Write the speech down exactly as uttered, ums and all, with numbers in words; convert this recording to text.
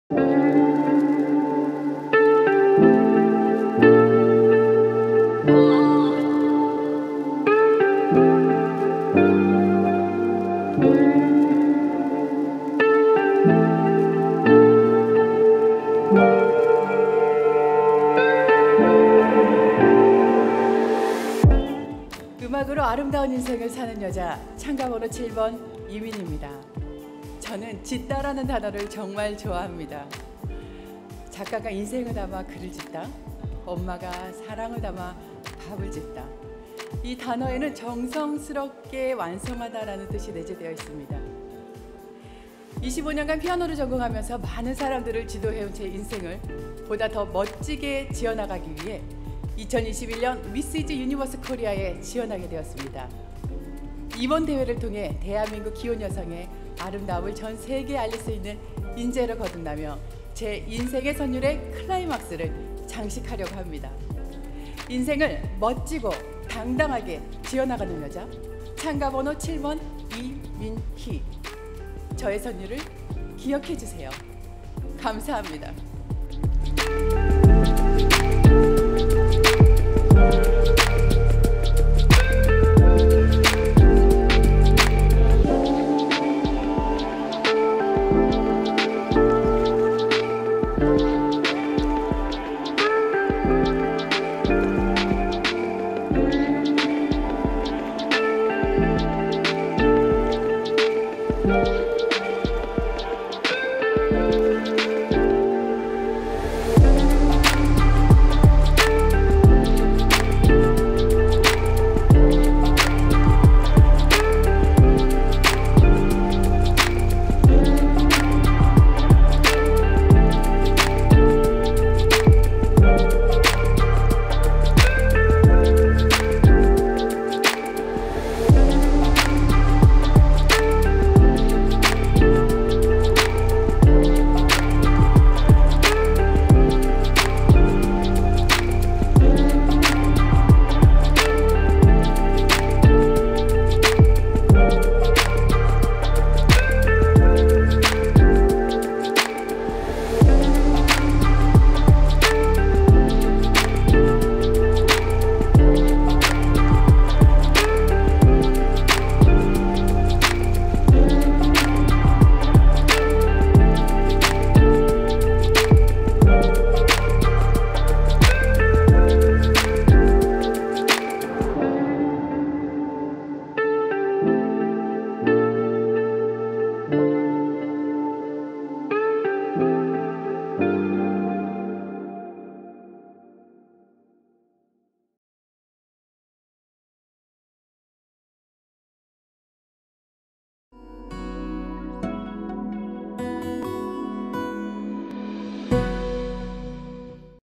음악으로 아름다운 인생을 사는 여자, 참가번호 칠 번 이민입니다. 저는 짓다라는 단어를 정말 좋아합니다. 작가가 인생을 담아 글을 짓다, 엄마가 사랑을 담아 밥을 짓다. 이 단어에는 정성스럽게 완성하다라는 뜻이 내재되어 있습니다. 이십오 년간 피아노를 전공하면서 많은 사람들을 지도해온 제 인생을 보다 더 멋지게 지어나가기 위해 이천이십일 년 미스이즈 유니버스 코리아에 지원하게 되었습니다. 이번 대회를 통해 대한민국 기혼 여성의 아름다움을 전 세계에 알릴 수 있는 인재를 거듭나며 제 인생의 선율의 클라이막스를 장식하려고 합니다. 인생을 멋지고 당당하게 지어나가는 여자, 참가번호 칠 번 이민희. 저의 선율을 기억해 주세요. 감사합니다.